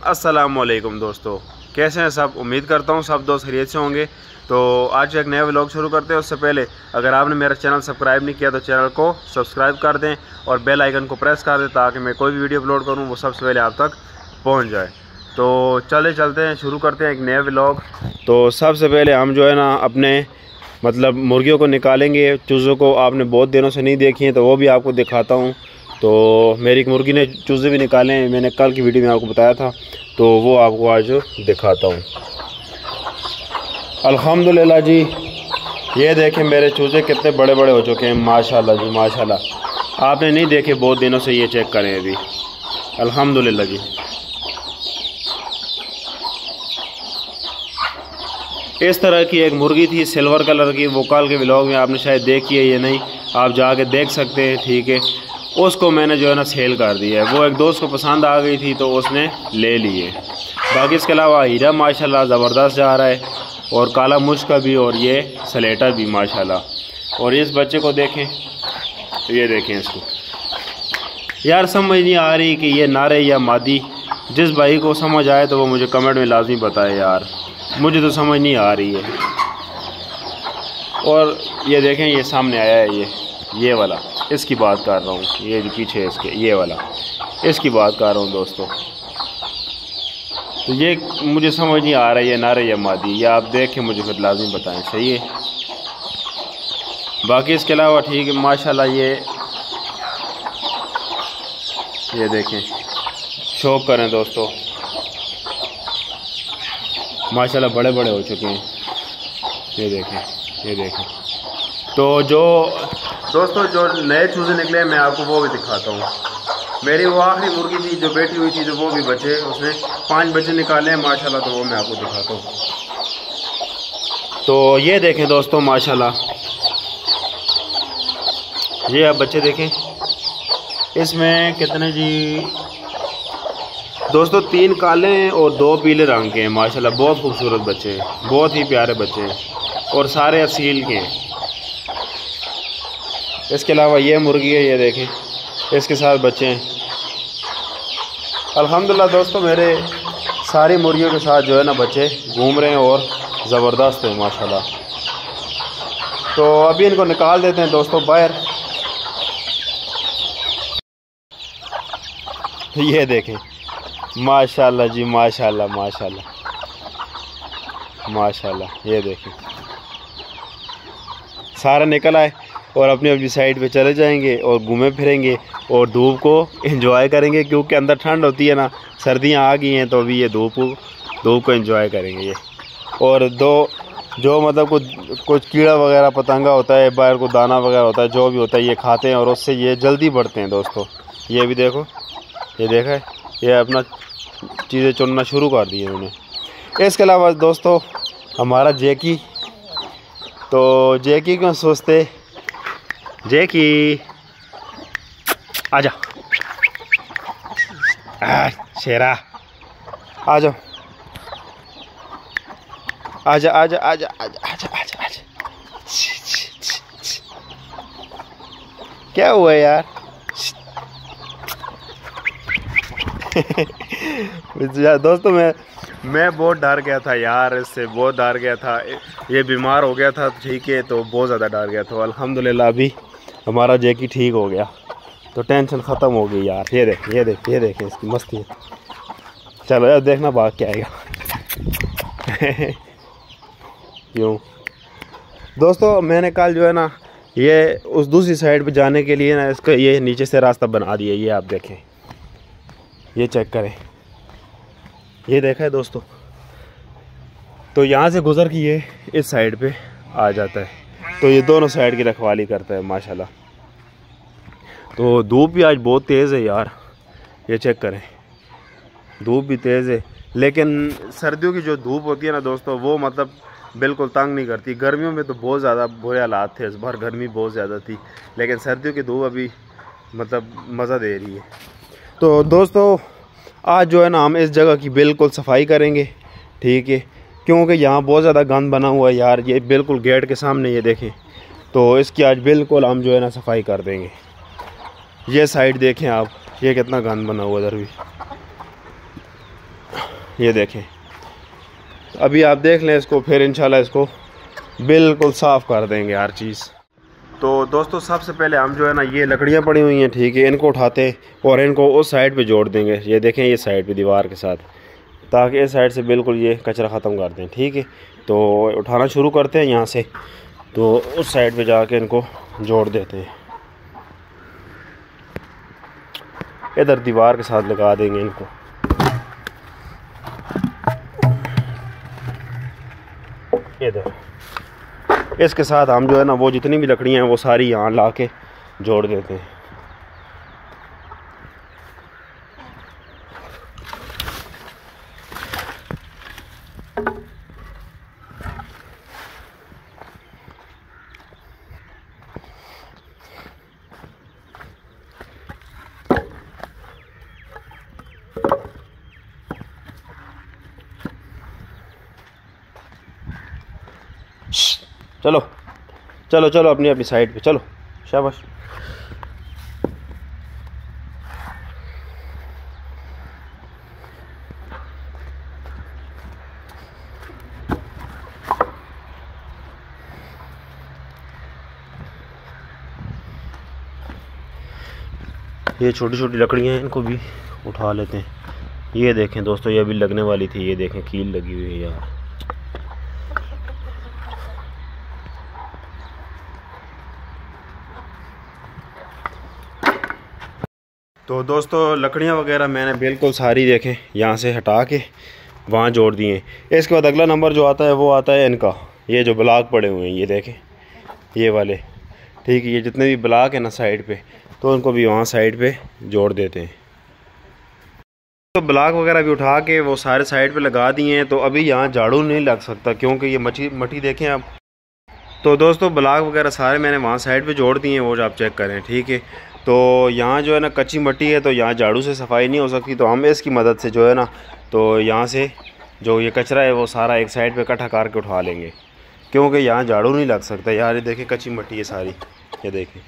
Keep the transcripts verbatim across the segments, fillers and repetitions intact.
अस्सलामुअलैकुम दोस्तों, कैसे हैं सब। उम्मीद करता हूँ सब दोस्त खैरियत से होंगे। तो आज एक नया व्लॉग शुरू करते हैं। उससे पहले अगर आपने मेरा चैनल सब्सक्राइब नहीं किया तो चैनल को सब्सक्राइब कर दें और बेल आइकन को प्रेस कर दें ताकि मैं कोई भी वीडियो अपलोड करूँ वो सबसे पहले आप तक पहुँच जाए। तो चले चलते हैं, शुरू करते हैं एक नया व्लॉग। तो सबसे पहले हम जो है ना अपने मतलब मुर्गियों को निकालेंगे। चूज़ों को आपने बहुत दिनों से नहीं देखी हैं तो वो भी आपको दिखाता हूँ। तो मेरी एक मुर्गी ने चूज़े भी निकाले हैं, मैंने कल की वीडियो में आपको बताया था, तो वो आपको आज दिखाता हूँ। अल्हम्दुलिल्लाह जी, ये देखें मेरे चूज़े कितने बड़े बड़े हो चुके हैं माशाल्लाह जी माशाल्लाह। आपने नहीं देखे बहुत दिनों से, ये चेक करें अभी। अल्हम्दुलिल्लाह जी, इस तरह की एक मुर्गी थी सिल्वर कलर की, वो कल के व्लॉग में आपने शायद देखी है, ये नहीं आप जाके देख सकते हैं, ठीक है। उसको मैंने जो है ना सेल कर दिया है। वो एक दोस्त को पसंद आ गई थी तो उसने ले लिए। बाकी इसके अलावा हीरा माशाल्लाह ज़बरदस्त जा रहा है, और काला मुश्का भी, और ये सलेटा भी माशाल्लाह। और इस बच्चे को देखें, ये देखें इसको। यार समझ नहीं आ रही कि ये नारे या मादी। जिस भाई को समझ आए तो वो मुझे कमेंट में लाजमी बताए यार, मुझे तो समझ नहीं आ रही है। और ये देखें, ये सामने आया है, ये ये वाला, इसकी बात कर रहा हूँ, ये जो पीछे है इसके, ये वाला, इसकी बात कर रहा हूँ दोस्तों। तो ये मुझे समझ नहीं आ रहा है ये नारे या मादी, या आप देख के मुझे फिर लाजमी बताएं, सही है। बाकी इसके अलावा ठीक है माशाल्लाह। ये ये देखें, शौक करें दोस्तों, माशाल्लाह बड़े बड़े हो चुके हैं। ये देखें, ये देखें। तो जो दोस्तों जो नए चूज़े निकले मैं आपको वो भी दिखाता हूँ। मेरी वो आखिरी मुर्गी थी जो बैठी हुई थी, तो वो भी बच्चे, उसने पांच बच्चे निकाले हैं माशाल्लाह, तो वो मैं आपको दिखाता हूँ। तो ये देखें दोस्तों माशाल्लाह, ये आप बच्चे देखें। इसमें कितने जी दोस्तों, तीन काले हैं और दो पीले रंग के हैं माशाल्लाह। बहुत खूबसूरत बच्चे हैं, बहुत ही प्यारे बच्चे हैं, और सारे असील के हैं। इसके अलावा ये मुर्गी है, ये देखें, इसके साथ बच्चे हैं। अल्हम्दुलिल्लाह दोस्तों, मेरे सारी मुर्गियों के साथ जो है ना बच्चे घूम रहे हैं और ज़बरदस्त है माशाल्लाह। तो अभी इनको निकाल देते हैं दोस्तों बाहर। ये देखें माशाल्लाह जी माशाल्लाह माशाल्लाह माशाल्लाह। ये देखें सारा निकल आए और अपनी अपनी साइड पे चले जाएंगे और घूमे फिरेंगे और धूप को एंजॉय करेंगे, क्योंकि अंदर ठंड होती है ना, सर्दियां आ गई हैं, तो अभी ये धूप धूप को एंजॉय करेंगे ये। और दो जो मतलब कुछ कुछ कीड़ा वगैरह पतंगा होता है, बाहर को दाना वगैरह होता है, जो भी होता है ये खाते हैं और उससे ये जल्दी बढ़ते हैं दोस्तों। ये भी देखो, ये देखा है, ये अपना चीज़ें चुनना शुरू कर दी उन्होंने। इसके अलावा दोस्तों हमारा जैकी, तो जैकी क्यों सोचते, जैकी आजा, आ, शेरा आ जाओ, आजा आजा आजा आजा आजा आजा आजा। क्या हुआ यार? दोस्तों मैं मैं बहुत डर गया था यार, इससे बहुत डर गया था। ये बीमार हो गया था, ठीक है, तो बहुत ज़्यादा डर गया था। अल्हम्दुलिल्लाह अभी हमारा जैकी ठीक हो गया, तो टेंशन ख़त्म हो गई यार। ये देख ये देख ये देखें इसकी मस्ती है। चलो यार देखना भाग क्या आएगा। यूँ दोस्तों, मैंने कल जो है ना ये उस दूसरी साइड पे जाने के लिए ना इसका ये नीचे से रास्ता बना दिया। ये आप देखें, ये चेक करें, ये देखा है दोस्तों। तो यहाँ से गुज़र के ये इस साइड पे आ जाता है, तो ये दोनों साइड की रखवाली करता है माशाल्लाह। तो धूप भी आज बहुत तेज़ है यार, ये चेक करें, धूप भी तेज़ है। लेकिन सर्दियों की जो धूप होती है ना दोस्तों, वो मतलब बिल्कुल तंग नहीं करती। गर्मियों में तो बहुत ज़्यादा बुरे हालात थे, इस बार गर्मी बहुत ज़्यादा थी, लेकिन सर्दियों की धूप अभी मतलब मज़ा दे रही है। तो दोस्तों आज जो है ना हम इस जगह की बिल्कुल सफाई करेंगे, ठीक है, क्योंकि यहाँ बहुत ज़्यादा गंद बना हुआ है यार। ये बिल्कुल गेट के सामने ये देखें, तो इसकी आज बिल्कुल हम जो है ना सफाई कर देंगे। ये साइड देखें आप, ये कितना गंद बना हुआ इधर भी। ये देखें, अभी आप देख लें इसको, फिर इंशाल्लाह इसको बिल्कुल साफ़ कर देंगे हर चीज़। तो दोस्तों सबसे पहले हम जो है ना, ये लकड़ियाँ पड़ी हुई हैं, ठीक है, इनको उठाते और इनको उस साइड पे जोड़ देंगे। ये देखें, ये साइड पे दीवार के साथ, ताकि इस साइड से बिल्कुल ये कचरा ख़त्म कर दें, ठीक है। तो उठाना शुरू करते हैं यहाँ से, तो उस साइड पे जाके इनको जोड़ देते हैं, इधर दीवार के साथ लगा देंगे इनको। इधर इसके साथ हम जो है ना, वो जितनी भी लकड़ियाँ हैं वो सारी यहाँ ला के जोड़ देते हैं। चलो चलो चलो अपनी अपनी साइड पे चलो, शाबाश। ये छोटी छोटी लकड़ियाँ हैं, इनको भी उठा लेते हैं। ये देखें दोस्तों, ये अभी लगने वाली थी, ये देखें कील लगी हुई है यार। तो दोस्तों लकड़ियाँ वगैरह मैंने बिल्कुल सारी देखें यहाँ से हटा के वहाँ जोड़ दिए। इसके बाद अगला नंबर जो आता है वो आता है इनका, ये जो ब्लॉक पड़े हुए हैं, ये देखें ये वाले, ठीक है। ये जितने भी ब्लॉक है ना साइड पे, तो उनको भी वहाँ साइड पे जोड़ देते हैं। तो ब्लॉक वगैरह भी उठा के वो सारे साइड पे लगा दिए हैं। तो अभी यहाँ झाड़ू नहीं लग सकता, क्योंकि ये मची मट्टी देखें आप। तो दोस्तों ब्लॉक वगैरह सारे मैंने वहाँ साइड पे जोड़ दिए हैं, वो जो आप चेक करें, ठीक है। तो यहाँ जो है ना कच्ची मट्टी है, तो यहाँ झाड़ू से सफाई नहीं हो सकती, तो हम इसकी मदद से जो है ना, तो यहाँ से जो ये कचरा है वो सारा एक साइड पे इकट्ठा करके उठा लेंगे, क्योंकि यहाँ झाड़ू नहीं लग सकता यार। ये देखें कच्ची मट्टी है सारी, ये देखें।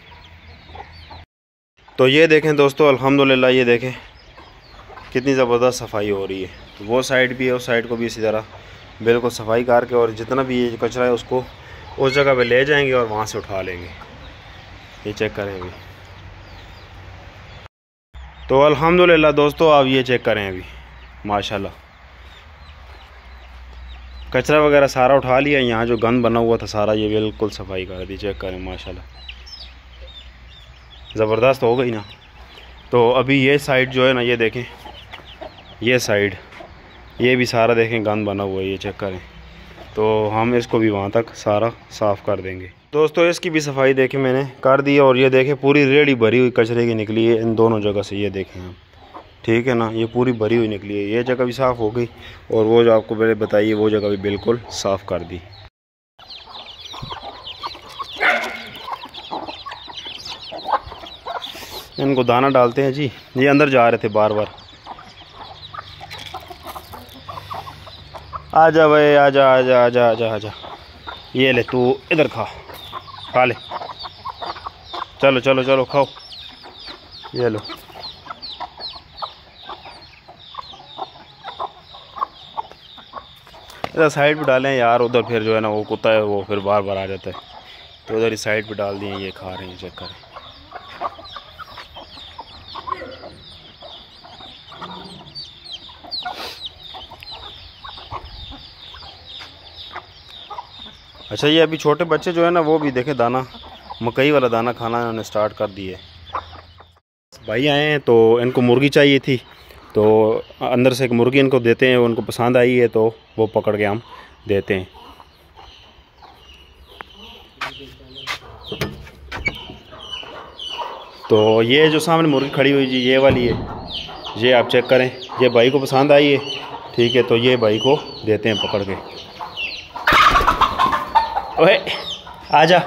तो ये देखें दोस्तों अल्हम्दुलिल्लाह, ये देखें कितनी ज़बरदस्त सफाई हो रही है। तो वो साइड भी है, उस साइड को भी इसी तरह बिल्कुल सफाई करके, और जितना भी ये कचरा है उसको उस जगह पे ले जाएंगे और वहाँ से उठा लेंगे। ये चेक करें अभी। तो अल्हम्दुलिल्लाह दोस्तों आप ये चेक करें अभी, माशाल्लाह कचरा वगैरह सारा उठा लिया। यहाँ जो गंद बना हुआ था सारा, ये बिल्कुल सफाई कर दी। चेक करें माशाल्लाह, ज़बरदस्त हो गई ना। तो अभी ये साइड जो है ना, ये देखें ये साइड, ये भी सारा देखें गंद बना हुआ है, ये चेक करें। तो हम इसको भी वहाँ तक सारा साफ़ कर देंगे। दोस्तों इसकी भी सफाई देखें मैंने कर दी, और ये देखें पूरी रेडी भरी हुई कचरे की निकली है इन दोनों जगह से, ये देखें हम, ठीक है ना। ये पूरी भरी हुई निकली है, ये जगह भी साफ़ हो गई, और वो जो आपको पहले बताइए वो जगह भी बिल्कुल साफ़ कर दी। इनको दाना डालते हैं जी, ये अंदर जा रहे थे बार बार। आजा भाई आजा आजा आजा आजा आजा, ये ले तू इधर खा खा ले, चलो चलो चलो खाओ, ये लो। इधर साइड पे डालें यार, उधर फिर जो है ना वो कुत्ता है वो फिर बार बार आ जाता है, तो उधर ही साइड पे डाल दिए, ये खा रहे हैं, चेक करें। अच्छा ये अभी छोटे बच्चे जो है ना, वो भी देखें दाना, मकई वाला दाना खाना इन्होंने स्टार्ट कर दिए। भाई आए हैं तो इनको मुर्गी चाहिए थी, तो अंदर से एक मुर्गी इनको देते हैं, उनको पसंद आई है तो वो पकड़ के हम देते हैं। तो ये जो सामने मुर्गी खड़ी हुई जी, ये वाली है, ये आप चेक करें, ये भाई को पसंद आई है, ठीक है। तो ये भाई को देते हैं पकड़ के। ओए आजा,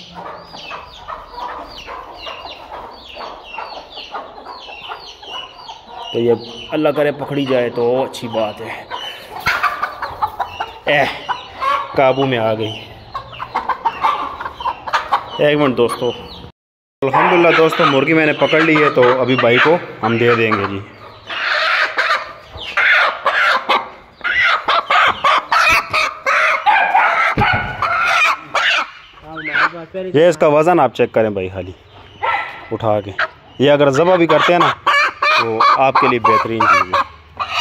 तो ये अल्लाह करे पकड़ी जाए तो अच्छी बात है। ए काबू में आ गई। एक मिनट दोस्तों, अल्हम्दुलिल्लाह दोस्तों मुर्गी मैंने पकड़ ली है, तो अभी भाई को हम दे देंगे जी। ये इसका वज़न आप चेक करें भाई, खाली उठा के। ये अगर ज़बह भी करते हैं ना तो आपके लिए बेहतरीन चीज़ है।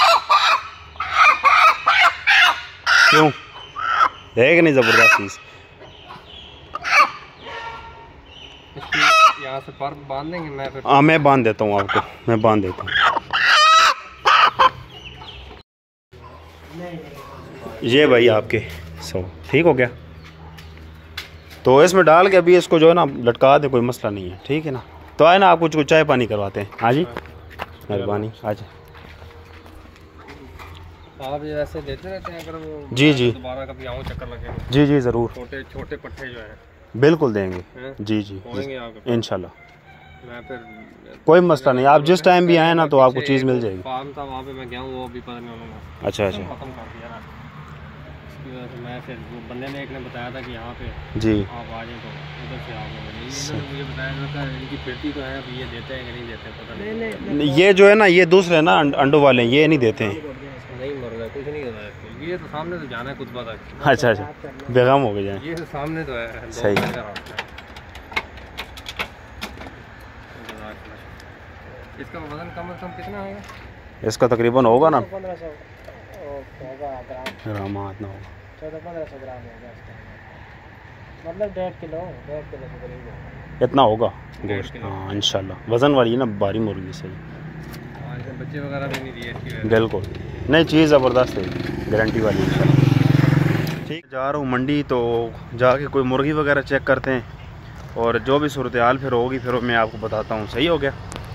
क्यों है कि नहीं ज़बरदस्त चीज़। यहाँ से पर बांध देंगे, मैं फिर हाँ मैं बांध देता हूँ आपको, मैं बांध देता हूँ। ये भाई आपके सौ ठीक हो गया। तो इसमें डाल के अभी इसको जो है ना लटका दे, कोई मसला नहीं है, ठीक है ना। तो आए ना आपको कुछ चाय पानी करवाते हैं। हाँ जी मेहरबानी। आज आप ये ऐसे देते रहते हैं, अगर वो जी जी दोबारा कभी आऊँ चक्कर लगेगा। जी जी ज़रूर, छोटे छोटे पट्टे जो हैं बिल्कुल देंगे। है? जी जी इंशाल्लाह, मैं फिर कोई मसला नहीं। आप जिस टाइम भी आए ना तो आपको चीज़ मिल जाएगी। फार्म था वहाँ पे मैं गया हूँ, वो भी पता नहीं उन्होंने अच्छा अच्छा खत्म कर दिया ना। इसकी वजह से मैं फिर वो बंदे ने एक ने बताया था कि यहाँ पे जी आप आ जाए तो उधर से आप इन्होंने मुझे बताया था इनकी फिरती तो है, अब ये देते हैं कि नहीं देते पता नहीं। ये जो है ना ये दूसरे ना अंडों वाले ये नहीं देते हैं। नहीं मर रहा कुछ नहीं होता है, ये तो सामने तो जाना है कुछ पता। अच्छा अच्छा बेगम हो गए ये तो सामने तो है। सही। इसका वजन कम से कम कितना होगा? इसका तकरीबन होगा ना पंद्रह सौ ग्राम ना होगा, चौदह पंद्रह सौ ग्राम होगा इसका, मतलब डेढ़ किलो डेढ़ किलो के करीब इतना होगा गोश्त। हाँ इंशाल्लाह वज़न वाली है ना, बारी मुर्गी सही। बच्चे वगैरह भी नहीं दिए, बिल्कुल नहीं, चीज़ ज़बरदस्त है, गारंटी वाली इंशाल्लाह। ठीक जा रहा हूँ मंडी, तो जाके कोई मुर्गी वगैरह चेक करते हैं और जो भी सूरत हाल फिर होगी फिर मैं आपको बताता हूँ। सही हो गया।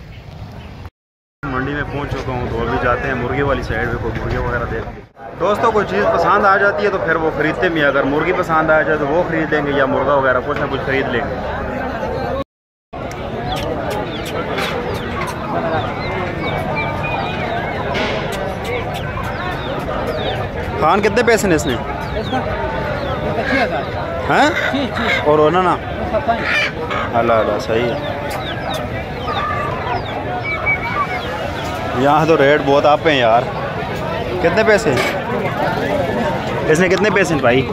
मंडी में पहुँच चुका हूँ, तो अभी जाते हैं मुर्गी वाली साइड में, कोई मुर्गी वगैरह देख। दोस्तों कोई चीज़ पसंद आ जाती है तो फिर वो ख़रीदते भी, अगर मुर्गी पसंद आ जाए तो वो ख़रीद लेंगे या मुर्गा वगैरह कुछ ना कुछ ख़रीद लेंगे। खान कितने पैसे ने इसने? हैं और होना ना अल्लाह अल्लाह सही है। यहाँ तो रेट बहुत आप हैं यार। कितने पैसे इसने, कितने पैसे भाई?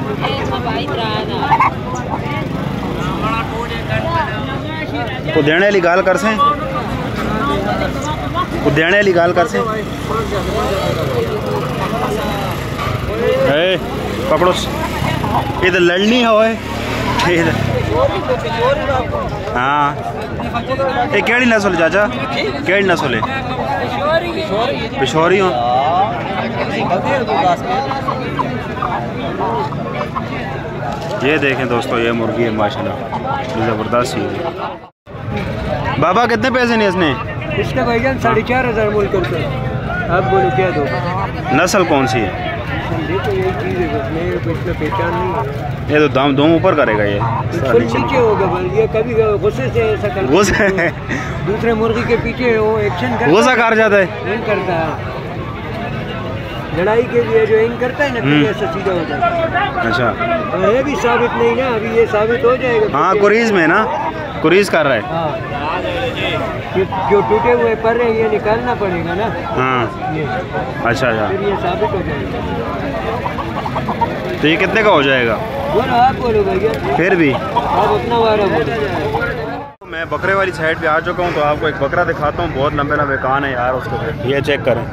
को देने वाली गाल कर से, को देने वाली गाल कर से। ए, पकड़ो इधर लड़नी है इधर। हाँ ये केड़ी नस्ल चाचा, केड़ी नस्ल है? पिशोरी हो। ये देखें दोस्तों ये मुर्गी है माशाल्लाह ज़बरदस्त चीज़ है। बाबा कितने पैसे ने इसने? इसका भाईजान साढ़े चार हज़ार मूल करते हैं। आप बोलो क्या दो? नस्ल कौन सी है? देखो यही चीज़ है, इसमें पहचान नहीं है। ये तो दाम दो ऊपर करेगा ये, नीचे होगा ये कभी गुस्से से ऐसा कर गुस्से दूसरे मुर्गी के पीछे वो एक्शन करता गुस्सा कर जाता है, इन करता है लड़ाई के लिए जो इन करता है ना, ऐसा सीधा हो जाता है। अच्छा ये भी साबित नहीं ना, अभी ये साबित हो जाएगा। हाँ कुरीज में ना, कुरीज कर रहा है। हाँ जो टूटे हुए पर रहे ये निकालना पड़ेगा ना। हाँ ये अच्छा अच्छा फिर ये साबित हो जाएगा। तो ये कितने का हो जाएगा? बोलो आप बोलो भैया, फिर भी आप अपना वारा बोलो। मैं बकरे वाली साइड पे आ चुका हूँ, तो आपको एक बकरा दिखाता हूँ। बहुत लंबे लंबे कान है यार उसको, ये चेक करें,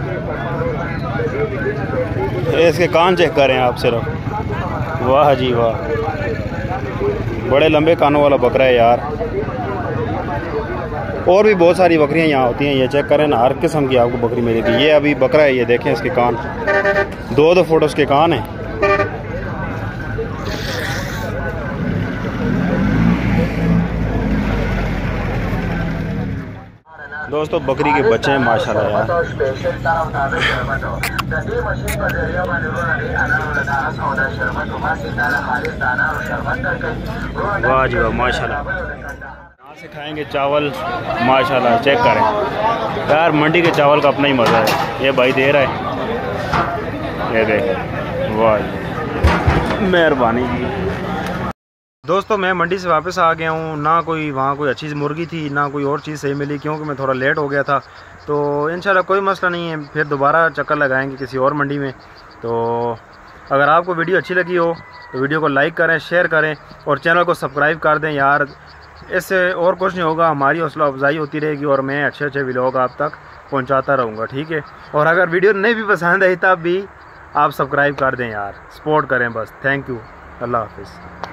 इसके कान चेक करें आप सिर्फ। वाह जी वाह, बड़े लंबे कानों वाला बकरा है यार। और भी बहुत सारी बकरियां यहाँ होती हैं, ये चेक करें ना, हर किस्म की आपको बकरी मिलेगी। ये अभी बकरा है, ये देखें इसके कान, दो दो फुट उसके कान हैं। दोस्तों बकरी के बच्चे हैं माशाल्लाह यार। वाह जी वाह माशाल्लाह। यहाँ से खाएंगे चावल माशाल्लाह, चेक करें यार, मंडी के चावल का अपना ही मज़ा है। ये भाई दे रहा है, ये देख, वाह जी मेहरबानी जी। दोस्तों मैं मंडी से वापस आ गया हूँ, ना कोई वहाँ कोई अच्छी मुर्गी थी, ना कोई और चीज़ सही मिली, क्योंकि मैं थोड़ा लेट हो गया था। तो इंशाल्लाह कोई मसला नहीं है, फिर दोबारा चक्कर लगाएंगे किसी और मंडी में। तो अगर आपको वीडियो अच्छी लगी हो तो वीडियो को लाइक करें, शेयर करें और चैनल को सब्सक्राइब कर दें यार। इससे और कुछ नहीं होगा, हमारी हौसला अफजाई होती रहेगी और मैं अच्छे अच्छे व्लॉग आप तक पहुंचाता रहूँगा, ठीक है। और अगर वीडियो नहीं भी पसंद आई तब भी आप सब्सक्राइब कर दें यार, सपोर्ट करें बस। थैंक यू, अल्लाह हाफिज़।